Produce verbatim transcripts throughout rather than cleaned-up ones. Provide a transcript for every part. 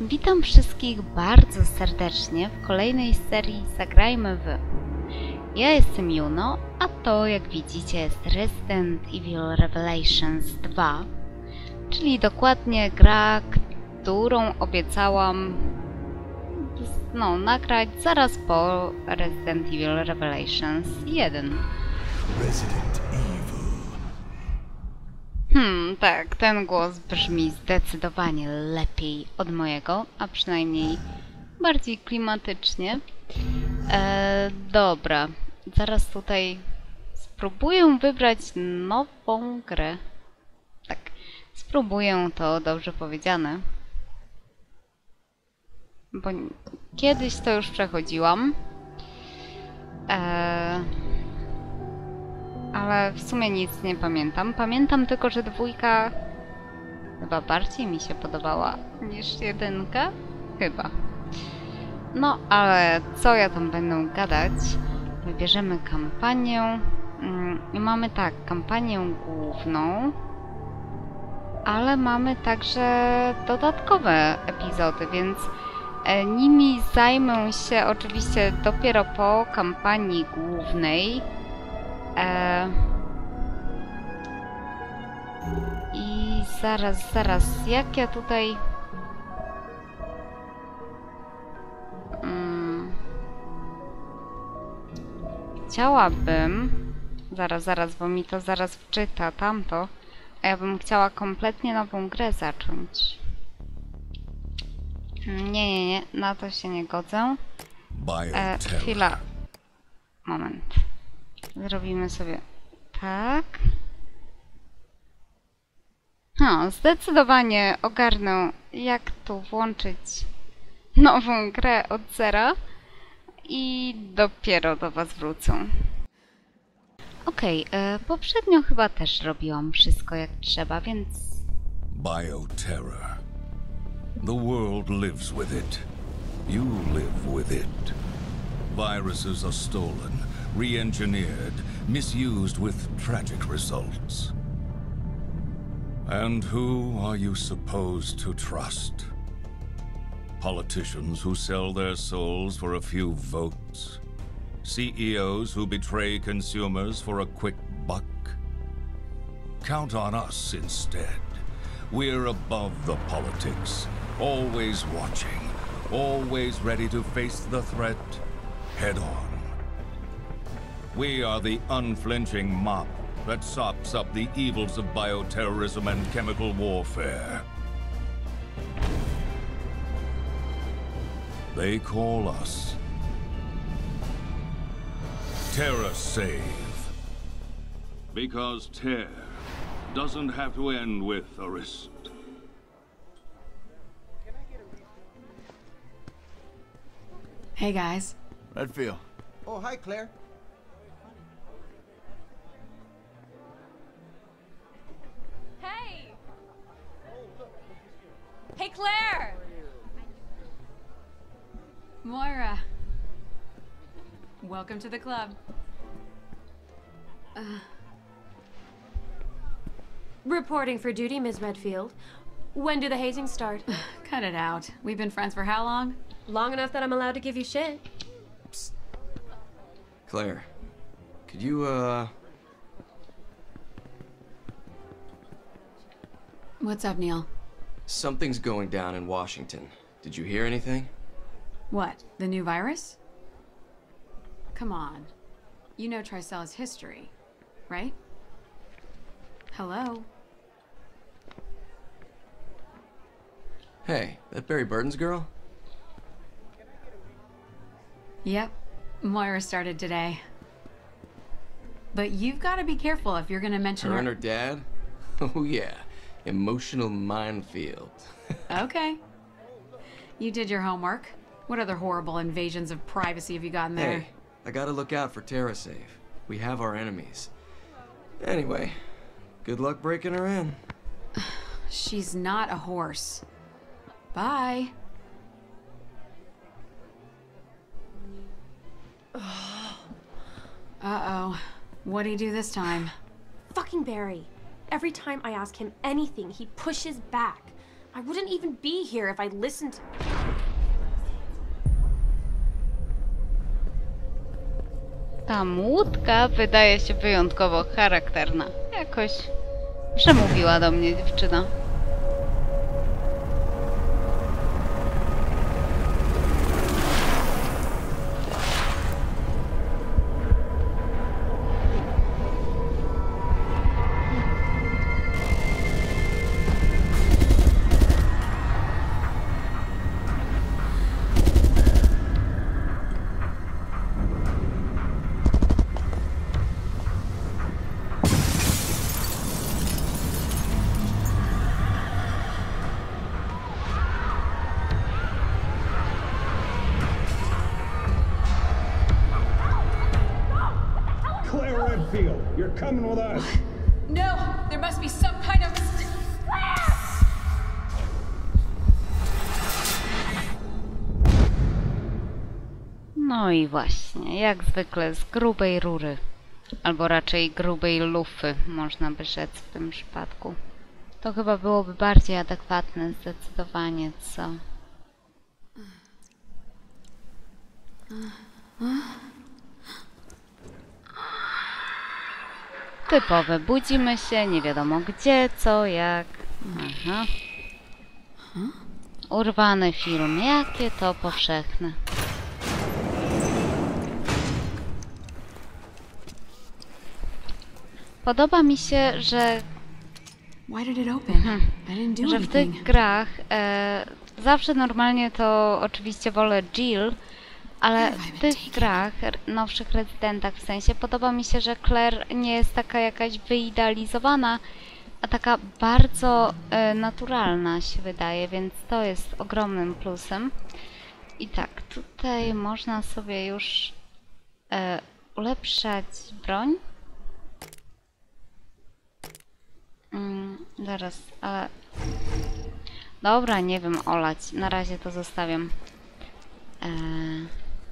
Witam wszystkich bardzo serdecznie w kolejnej serii Zagrajmy w. Ja jestem Juno, a to, jak widzicie, jest Resident Evil Revelations dwa, czyli dokładnie gra, którą obiecałam no, nagrać zaraz po Resident Evil Revelations jeden. Resident Evil. Hmm, tak, ten głos brzmi zdecydowanie lepiej od mojego, a przynajmniej bardziej klimatycznie. E, dobra, zaraz tutaj spróbuję wybrać nową grę. Tak, spróbuję, to dobrze powiedziane. Bo kiedyś to już przechodziłam. E, ale w sumie nic nie pamiętam. Pamiętam tylko, że dwójka chyba bardziej mi się podobała niż jedynka. Chyba. No, ale co ja tam będę gadać? Wybierzemy kampanię. I mamy tak, kampanię główną. Ale mamy także dodatkowe epizody, więc nimi zajmę się oczywiście dopiero po kampanii głównej. E... I zaraz, zaraz, jak ja tutaj... Hmm. Chciałabym... Zaraz, zaraz, bo mi to zaraz wczyta tamto. A ja bym chciała kompletnie nową grę zacząć. Nie, nie, nie, na to się nie godzę. E, chwila. Moment. Zrobimy sobie tak. No, zdecydowanie ogarnę, jak tu włączyć nową grę od zera i dopiero do was wrócę. Okej, okay, poprzednio chyba też robiłam wszystko jak trzeba, więc... Bioterror. The world lives with it. You live with it. Viruses are stolen, re-engineered, misused with tragic results. And who are you supposed to trust? Politicians who sell their souls for a few votes? C E Os who betray consumers for a quick buck? Count on us instead. We're above the politics, always watching, always ready to face the threat head on. We are the unflinching mop that sops up the evils of bioterrorism and chemical warfare. They call us TerraSave. Because tear doesn't have to end with a wrist. Hey guys. Redfield. Oh, hi, Claire. Hey! Hey, Claire! Moira. Welcome to the club. Uh. Reporting for duty, Miz Redfield. When do the hazings start? Cut it out. We've been friends for how long? Long enough that I'm allowed to give you shit. Psst. Claire, could you, uh... What's up, Neil? Something's going down in Washington. Did you hear anything? What? The new virus? Come on. You know Tricella's history, right? Hello? Hey, that Barry Burton's girl? Yep. Moira started today. But you've got to be careful if you're going to mention her. Her and her dad? Oh yeah. Emotional minefield. Okay. You did your homework. What other horrible invasions of privacy have you gotten there? Hey, I gotta look out for TerraSave. We have our enemies. Anyway, good luck breaking her in. She's not a horse. Bye. Uh-oh. What'd he do this time? Fucking Barry. Every time I ask him anything, he pushes back. I wouldn't even be here if I listened. Ta młódka wydaje się wyjątkowo charakterna. Jakoś przemówiła do mnie dziewczyna. Claire Redfield, you're coming with us. No! There must be some kind of... No i właśnie, jak zwykle z grubej rury. Albo raczej grubej lufy, można by rzec w tym przypadku. To chyba byłoby bardziej adekwatne, zdecydowanie, co? Typowe, budzimy się, nie wiadomo gdzie, co, jak. Aha. Urwany film, jakie to powszechne. Podoba mi się, że, Why did it open? I didn't do że w tych anything. grach e, zawsze normalnie to oczywiście wolę Jill, ale w tych grach, r- nowszych Residentach w sensie, podoba mi się, że Claire nie jest taka jakaś wyidealizowana, a taka bardzo e, naturalna się wydaje, więc to jest ogromnym plusem. I tak, tutaj można sobie już e, ulepszać broń. Mm, zaraz, ale... Dobra, nie wiem, olać. Na razie to zostawiam. Eee...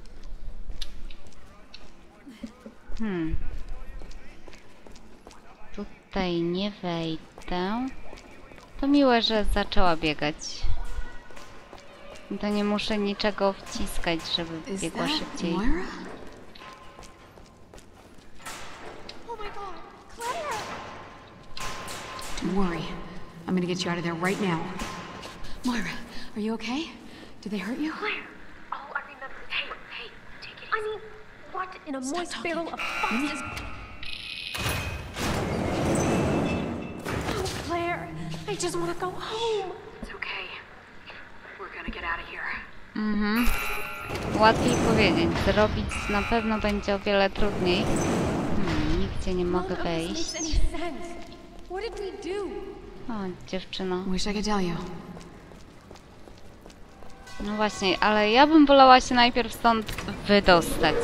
Hmm. Tutaj nie wejdę. To miłe, że zaczęła biegać. To nie muszę niczego wciskać, żeby Is biegła that szybciej. Moira? Oh my god, Claire! Don't worry. I'm gonna get you out of there right now. Moira, are you okay? Did they hurt you? Claire! Oh, I remember. Hey, hey, take it easy. I mean, what in a Stop moist talking. barrel of foxes? Oh, Claire, I just want to go home. It's okay. We're gonna get out of here. Mhm. Łatwiej powiedzieć. Zrobić na pewno będzie o wiele trudniej. Hmm, nigdzie nie mogę None of this wejść. makes any sense. What did we do? O, dziewczyno. Wish I could tell you. No właśnie, ale ja bym wolała się najpierw stąd wydostać.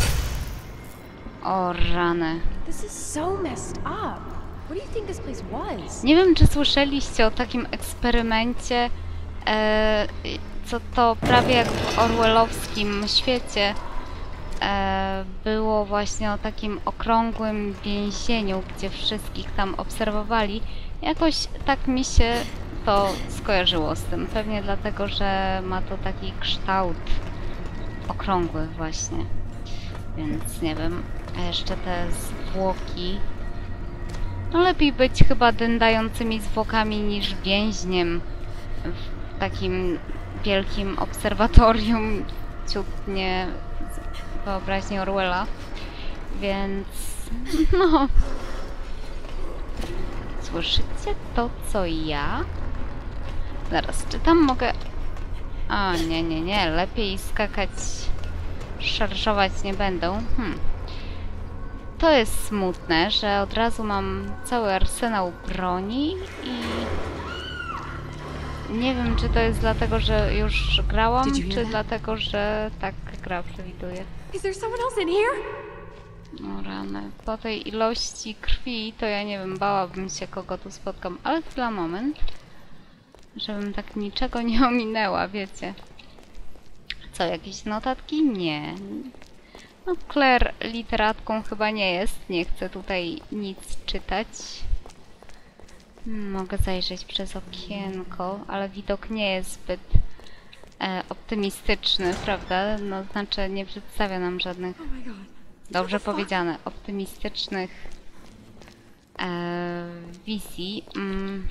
O rany. This is so messed up. What do you think this place was? Nie wiem, czy słyszeliście o takim eksperymencie, e, co to prawie jak w orwellowskim świecie e, było właśnie o takim okrągłym więzieniu, gdzie wszystkich tam obserwowali. Jakoś tak mi się to skojarzyło z tym. Pewnie dlatego, że ma to taki kształt okrągły właśnie. Więc nie wiem. A jeszcze te zwłoki. No lepiej być chyba dędającymi zwłokami niż więźniem w takim wielkim obserwatorium ciutnie z wyobraźni Orwella. Więc no... Słyszycie to, co ja? Zaraz, czy tam mogę... A, nie, nie, nie. Lepiej skakać, szarżować nie będą. Hmm. To jest smutne, że od razu mam cały arsenał broni i... Nie wiem, czy to jest dlatego, że już grałam, Did you hear czy that? dlatego, że tak gra przewiduje. Is there someone else in here? No rany. Po tej ilości krwi to ja nie wiem, bałabym się, kogo tu spotkam. Ale chwila, moment. Żebym tak niczego nie ominęła, wiecie. Co, jakieś notatki? Nie. No Claire literatką chyba nie jest. Nie chcę tutaj nic czytać. Mogę zajrzeć przez okienko, ale widok nie jest zbyt e, optymistyczny, prawda? No znaczy nie przedstawia nam żadnych, dobrze powiedziane, optymistycznych e, wizji. Mm.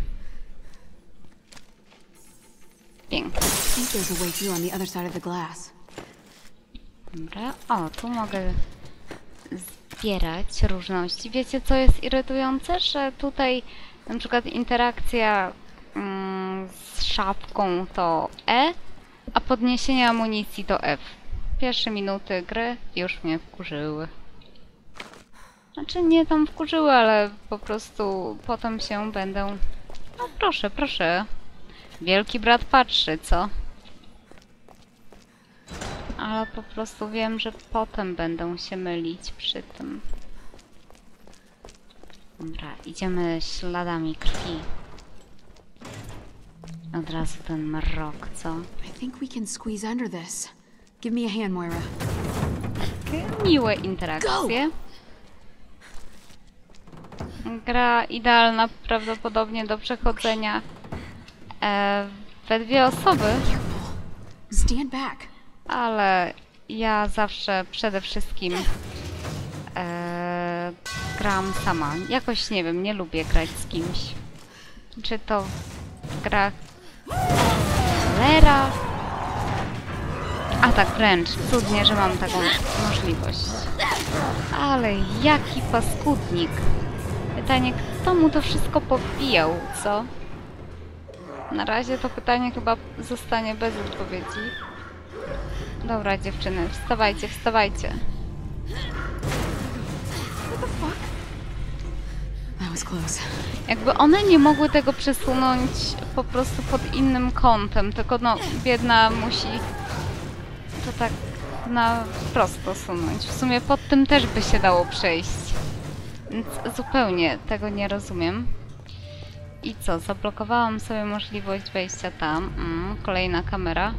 Pięknie. I think there's a way through on the other side of the glass. Dobra, o, tu mogę zbierać różności. Wiecie, co jest irytujące? Że tutaj na przykład interakcja mm, z szafką to E, a podniesienie amunicji to F. Pierwsze minuty gry już mnie wkurzyły. Znaczy nie tam wkurzyły, ale po prostu potem się będą... No proszę, proszę. Wielki brat patrzy, co? Ale po prostu wiem, że potem będą się mylić przy tym. Dobra, idziemy śladami krwi. Od razu ten mrok, co? I think we can squeeze under this. Give me a hand, Moira. Takie miłe interakcje. Gra idealna prawdopodobnie do przechodzenia e, we dwie osoby. Stand back. Ale ja zawsze przede wszystkim e, gram sama. Jakoś nie wiem, nie lubię grać z kimś. Czy to w grach Lera? A tak wręcz, cudnie, że mam taką możliwość. Ale jaki paskudnik. Pytanie, kto mu to wszystko pobijał, co? Na razie to pytanie chyba zostanie bez odpowiedzi. Dobra, dziewczyny, wstawajcie, wstawajcie. That was close. Jakby one nie mogły tego przesunąć po prostu pod innym kątem, tylko no, biedna musi to tak na prosto sunąć. W sumie pod tym też by się dało przejść. Więc zupełnie tego nie rozumiem. I co, zablokowałam sobie możliwość wejścia tam. Mm, kolejna kamera.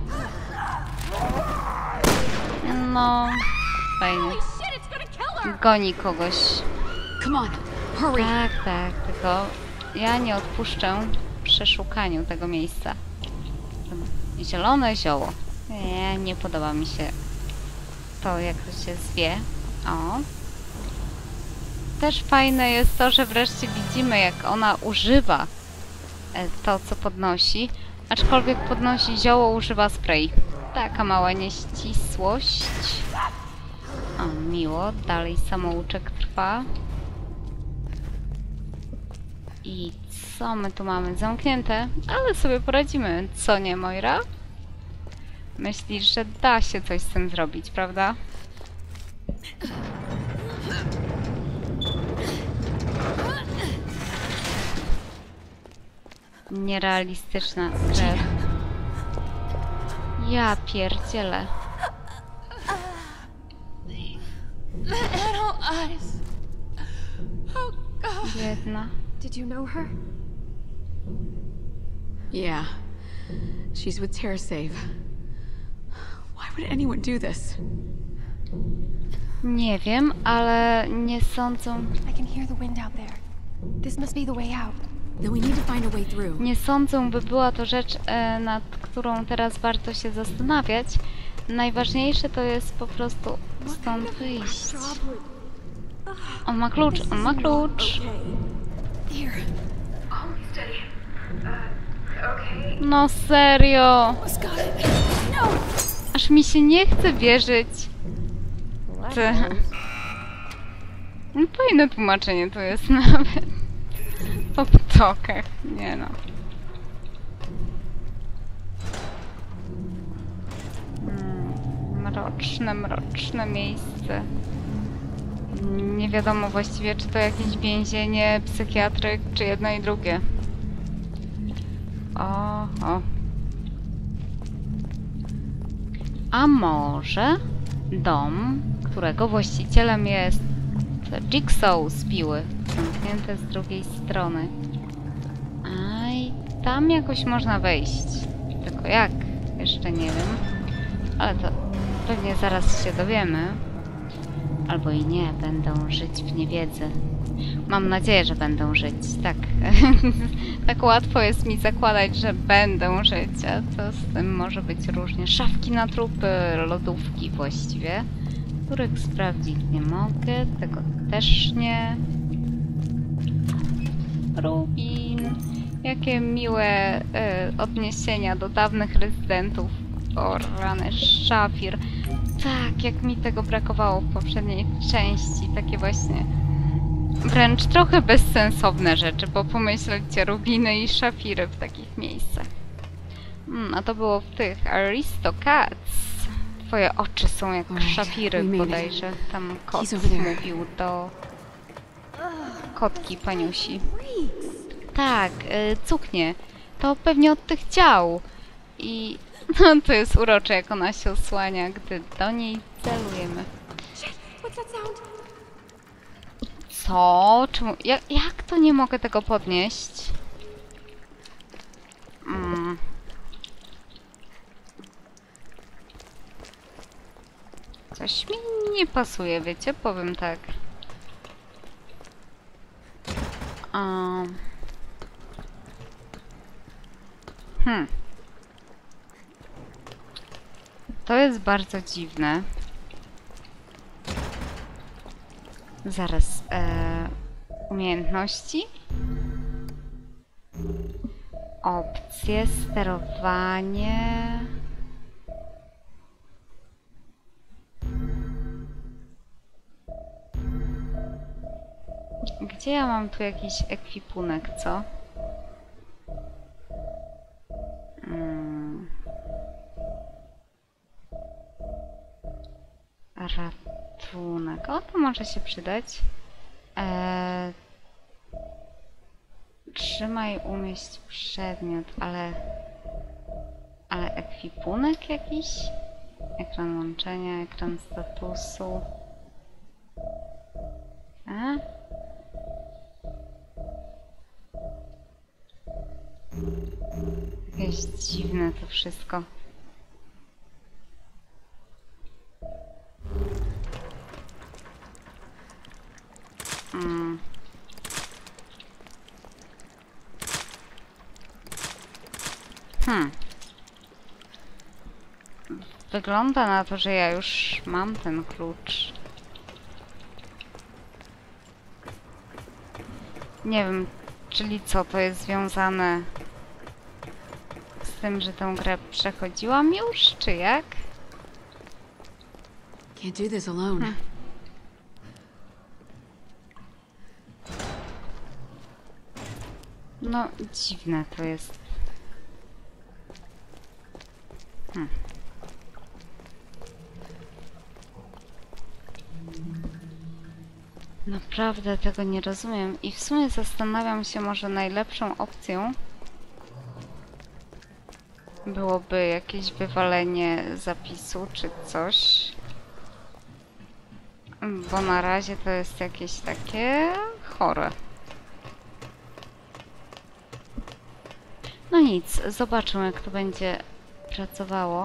No, fajnie. Goni kogoś. Come on, hurry. Tak, tak, tylko ja nie odpuszczę przeszukaniu tego miejsca. Zielone zioło. Nie, nie podoba mi się to, jak to się zwie. O. Też fajne jest to, że wreszcie widzimy, jak ona używa to, co podnosi. Aczkolwiek podnosi zioło, używa spray. Taka mała nieścisłość. O, miło. Dalej samouczek trwa. I co my tu mamy? Zamknięte, ale sobie poradzimy. Co nie, Moira? Myślisz, że da się coś z tym zrobić, prawda? Nierealistyczna krew. Ja pierdzielę. Little eyes. Oh God. Biedna. Did you know her? Yeah. She's with TerraSave. Why would anyone do this? Nie wiem, ale nie sądzą... I can hear the wind out there. This must be the way out. Then we need to find a way through. Nie sądzą, by była to rzecz, e, nad którą teraz warto się zastanawiać. Najważniejsze to jest po prostu stąd wyjść. On ma klucz, on ma klucz. Here. No serio. Aż mi się nie chce wierzyć. Ty. No, fajne tłumaczenie to jest nawet. Po ptokach. Nie no. Hmm, mroczne, mroczne miejsce. Nie wiadomo właściwie, czy to jakieś więzienie, psychiatryk, czy jedno i drugie. O, o. A może dom, którego właścicielem jest Jigsaw z piły, zamknięte z drugiej strony. A i tam jakoś można wejść. Tylko jak? Jeszcze nie wiem. Ale to pewnie zaraz się dowiemy. Albo i nie, będą żyć w niewiedzy. Mam nadzieję, że będą żyć. Tak. Tak łatwo jest mi zakładać, że będą żyć, a to z tym może być różnie. Szafki na trupy, lodówki właściwie, których sprawdzić nie mogę. Tego też nie. Rubin. Jakie miłe y, odniesienia do dawnych rezydentów. O rany, szafir. Tak, jak mi tego brakowało w poprzedniej części. Takie właśnie wręcz trochę bezsensowne rzeczy, bo pomyślcie, rubiny i szafiry w takich miejscach. Hmm, a to było w tych Aristocats. Twoje oczy są jak Alright, szafiry we made it. bodajże. Tam kot He's over there. mówił do kotki paniusi. Tak, y, cuknie. To pewnie od tych ciał. I no, to jest urocze, jak ona się osłania, gdy do niej celujemy. What's that sound? Co? Czemu? Jak, jak to nie mogę tego podnieść? Mm. Coś mi nie pasuje, wiecie? Powiem tak. Um. Hmm. To jest bardzo dziwne. Zaraz. E, umiejętności? Opcje, sterowanie. Gdzie ja mam tu jakiś ekwipunek, co? Hmm. Ratunek. O, to może się przydać. Eee, trzymaj, umieść przedmiot, ale... Ale ekwipunek jakiś? Ekran łączenia, ekran statusu. A? Jakieś dziwne to wszystko. Mm. Hmm. Wygląda na to, że ja już mam ten klucz. Nie wiem, czyli co, to jest związane z tym, że tę grę przechodziłam już, czy jak? Can't do this alone. Hmm. No, dziwne to jest. Hmm. Naprawdę tego nie rozumiem i w sumie zastanawiam się, może najlepszą opcją byłoby jakieś wywalenie zapisu czy coś. Bo na razie to jest jakieś takie chore. No nic, zobaczymy, jak to będzie pracowało.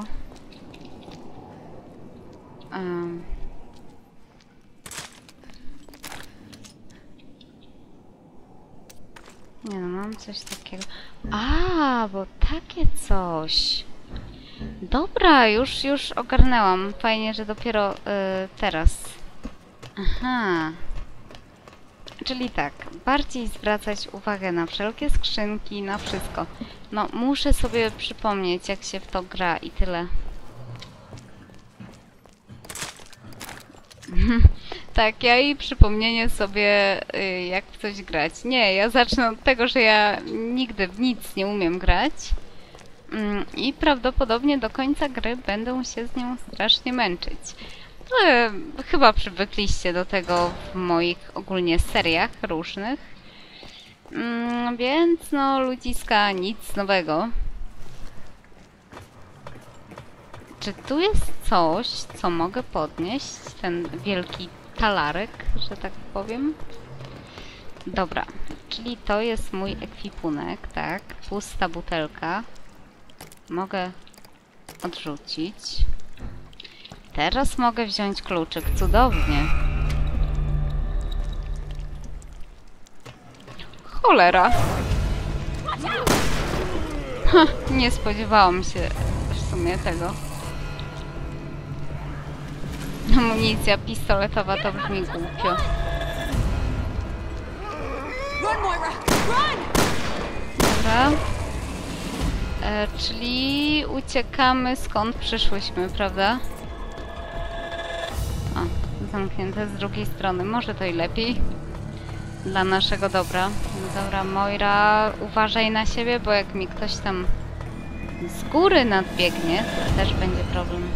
Um. Nie no, mam coś takiego. A, bo takie coś. Dobra, już, już ogarnęłam. Fajnie, że dopiero y, teraz. Aha. Czyli tak, bardziej zwracać uwagę na wszelkie skrzynki, na wszystko. No, muszę sobie przypomnieć, jak się w to gra i tyle. Tak, ja i przypomnienie sobie, y, jak w coś grać. Nie, ja zacznę od tego, że ja nigdy w nic nie umiem grać. Mm, I prawdopodobnie do końca gry będę się z nią strasznie męczyć. Ale chyba przywykliście do tego w moich ogólnie seriach różnych. Mm, więc no, ludziska, nic nowego. Czy tu jest coś, co mogę podnieść? Ten wielki talarek, że tak powiem. Dobra, czyli to jest mój ekwipunek, tak? Pusta butelka. Mogę odrzucić. Teraz mogę wziąć kluczyk, cudownie. Cholera. Ha, nie spodziewałam się w sumie tego. Amunicja pistoletowa to brzmi głupio. Dobra. E, czyli uciekamy skąd przyszłyśmy, prawda? O, zamknięte z drugiej strony. Może to i lepiej. Dla naszego dobra. Dobra, Moira, uważaj na siebie, bo jak mi ktoś tam z góry nadbiegnie, to też będzie problem.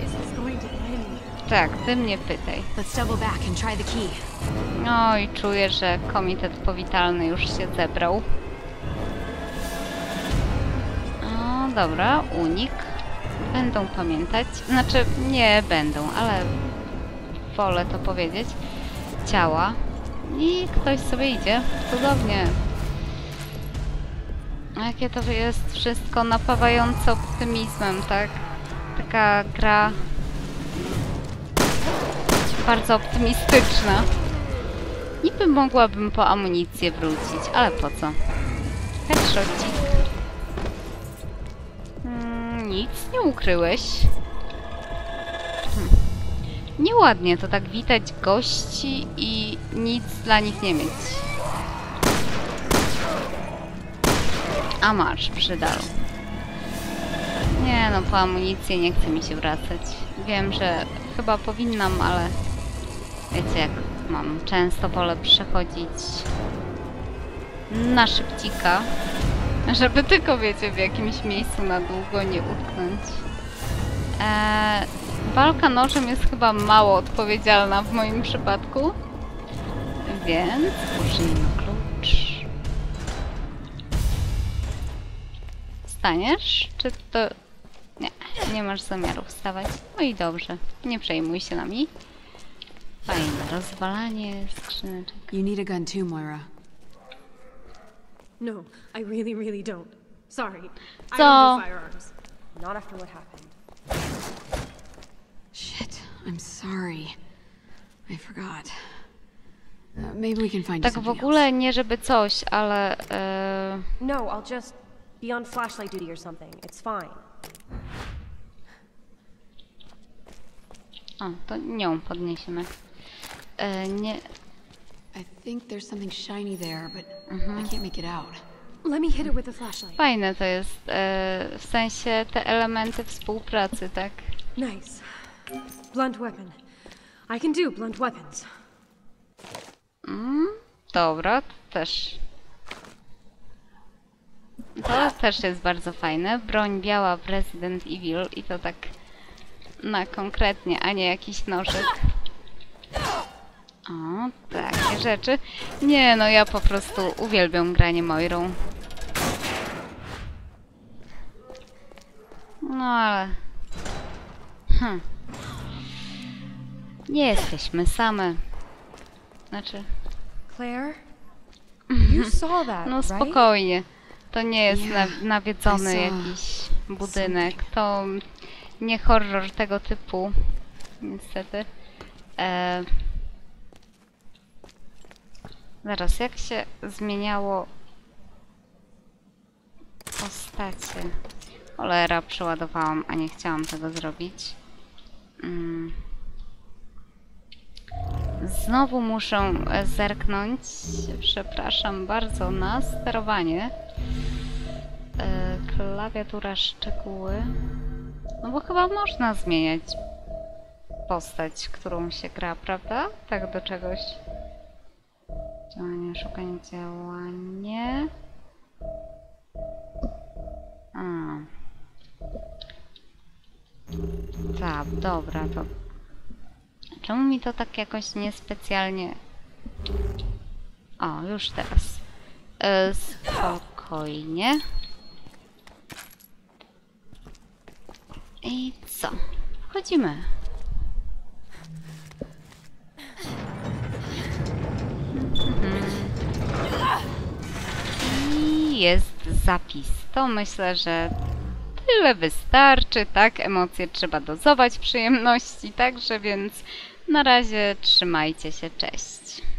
Tak, ty mnie pytaj. Let's double back and try the key. No i czuję, że komitet powitalny już się zebrał. O, dobra, unik. Będą pamiętać. Znaczy, nie będą, ale wolę to powiedzieć. Ciała. I ktoś sobie idzie. Cudownie. Jakie to jest wszystko napawające optymizmem, tak? Taka gra bardzo optymistyczna. Niby mogłabym po amunicję wrócić, ale po co? Headshotcik. Hmm, nic nie ukryłeś. Hmm. Nieładnie to tak witać gości i nic dla nich nie mieć. A masz, przydał. Nie no, po amunicję nie chce mi się wracać. Wiem, że chyba powinnam, ale wiecie jak mam. Często wolę przechodzić na szybcika, żeby tylko, wiecie, w jakimś miejscu na długo nie utknąć. Eee, walka nożem jest chyba mało odpowiedzialna w moim przypadku, więc użyjmy klucz. Staniesz? Czy to... Nie, nie masz zamiaru wstawać. No i dobrze, nie przejmuj się nami. Fajne rozwalanie skrzyneczek. You need a gun too, Moira. No, I really, really don't. Sorry. I So- don't do firearms. Not after what happened. Shit, I'm sorry. I forgot. Uh, maybe we can find you Tak w something ogóle nie żeby coś, ale... e, No, I'll just be on flashlight duty or something. It's fine. O, to nią podniesiemy. E, nie... else. I think there's something shiny there, but I can't make it out. Let me hit it with the flashlight. Fajne to jest, e, w sensie te elementy współpracy, tak? Nice. Blunt weapon. I can do blunt weapons. Mm, dobra, to też. To też jest bardzo fajne. Broń biała w Resident Evil i to tak na konkretnie, a nie jakiś nożyk. O, takie rzeczy. Nie, no ja po prostu uwielbiam granie Moirą. No ale... Hm. Nie jesteśmy same. Znaczy... Claire? You saw that, No right? spokojnie. To nie jest na, Yeah, nawiedzony I saw jakiś budynek. To nie horror tego typu. Niestety. E... Zaraz, jak się zmieniało postacie? Cholera, przeładowałam, a nie chciałam tego zrobić. Mm. Znowu muszę e, zerknąć, przepraszam bardzo, na sterowanie. E, klawiatura, szczegóły. No bo chyba można zmieniać postać, którą się gra, prawda? Tak do czegoś. Działanie, szukanie, działanie. A. Tak, dobra, to... Czemu mi to tak jakoś niespecjalnie... O, już teraz. E, spokojnie. I co? Wchodzimy. I jest zapis. To myślę, że tyle wystarczy, tak? Emocje trzeba dozować przyjemności, także więc na razie trzymajcie się, cześć.